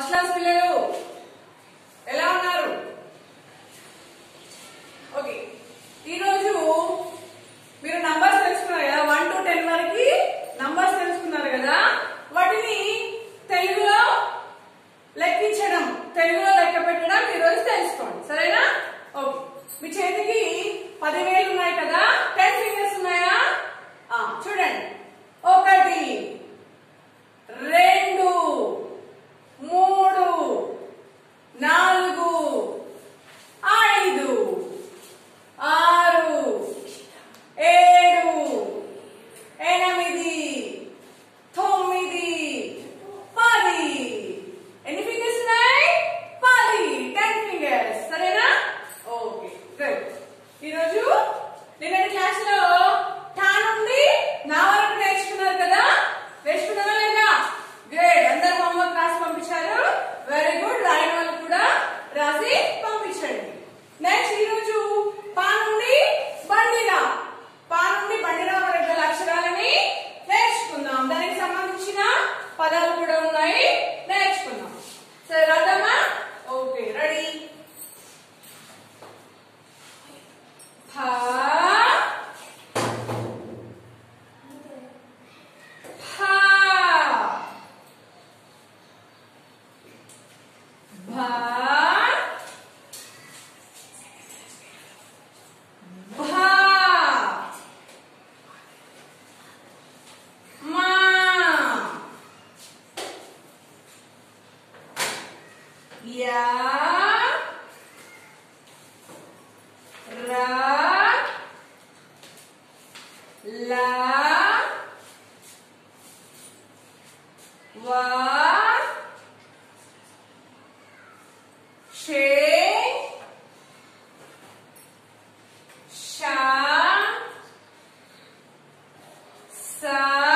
First class పిల్లలు ఎలా ఉన్నారు? ఓకే, ఈరోజు మీరు నంబర్స్ తెలుసుకున్నారు కదా, 1 to 10 వరకు నంబర్స్ తెలుసుకున్నారు కదా, వాటిని తెలుగులో లెక్కించడం, తెలుగులో లెక్క పెట్టడం ఈరోజు తెలుసుకోండి, సరేనా? ఓకే, మీ చేతికి 10 వేలు ఉన్నాయి కదా, 10 ఫింగర్స్ ఉన్నాయా? చూడండి, 1 2 3 4 5 6 7 8 9 10. ఎన్ని ఫింగర్స్ ఉన్నాయి? 10. 10 ఫింగర్స్, సరేనా? Okay, good. ఈరోజు నిన్నటి క్లాస్ లో టా నుండి నా వరకు నేర్చుకున్నారు కదా, నేర్చుకున్నారా లేదా? గ్రేట్, అందరు హోంవర్క్ రాసి పంపించారు, వెరీ గుడ్. రాయని వాళ్ళు కూడా రాసి పంపించండి. నెక్స్ట్ ఈరోజు పా నుండి బండిరా, పా నుండి బండిరా వరకు గల అక్షరాలని నేర్చుకుందాం. దానికి సంబంధించిన పదాలు కూడా ఉన్నాయి, నేర్చుకుందాం. సరే, రాద్దామా? Okay, ready. ఫా sa